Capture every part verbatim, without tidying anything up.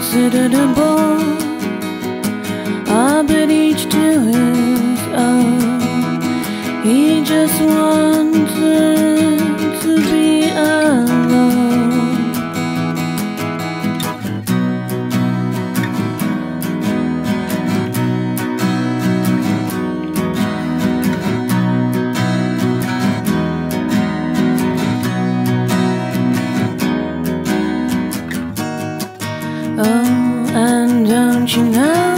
unconsiderable. I bet each to his own. He just wanted to be alone. Oh, and don't you know,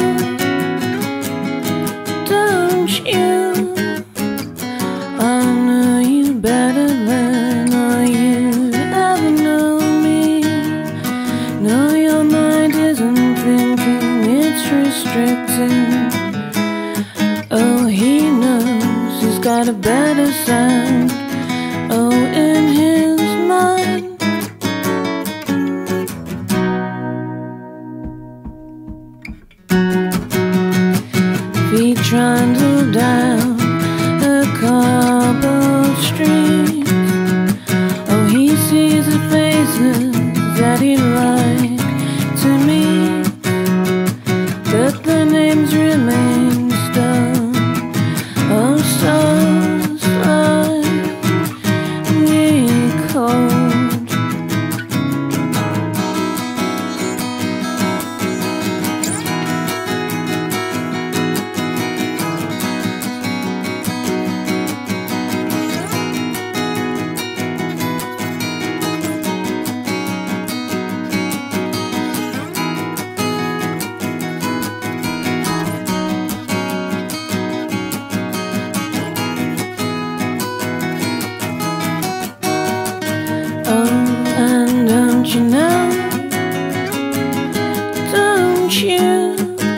don't you, I know you better than I you'd ever know me. No, your mind isn't thinking, it's restricting. Oh, he knows he's got a better sound. Oh, in his mind. He trundled down the cobbled street. Oh, he sees the faces that he'd like to meet, but the names remain stone. Oh, so slightly cold. Oh, and don't you know, don't you,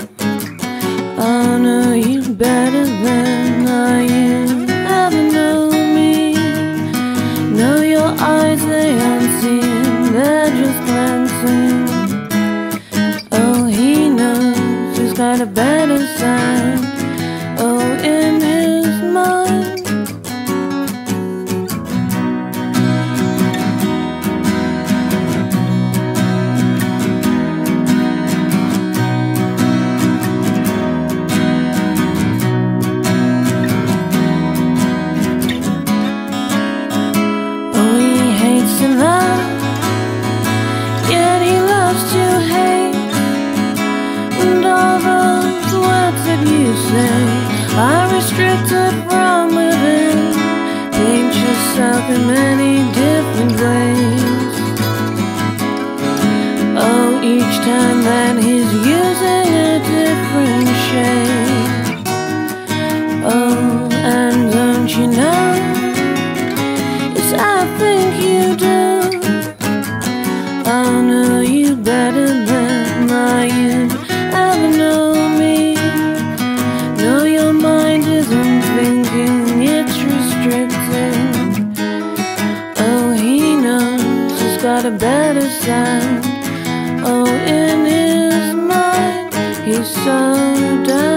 I know you better than I you ever know me. Know your eyes, they aren't seeing, they're just glancing. Oh, he knows he's got a better sound. Oh, in his mind. To love, yet he loves to hate. And all those words that you say are restricted from within. Paint yourself in many different ways. Oh, each time that he's using a different shade. Oh, and don't you know, yes, I think you do. I know you better than I you'd ever know me. No, your mind isn't thinking, it's restricting. Oh, he knows he's got a better sound. Oh, in his mind, he's so down.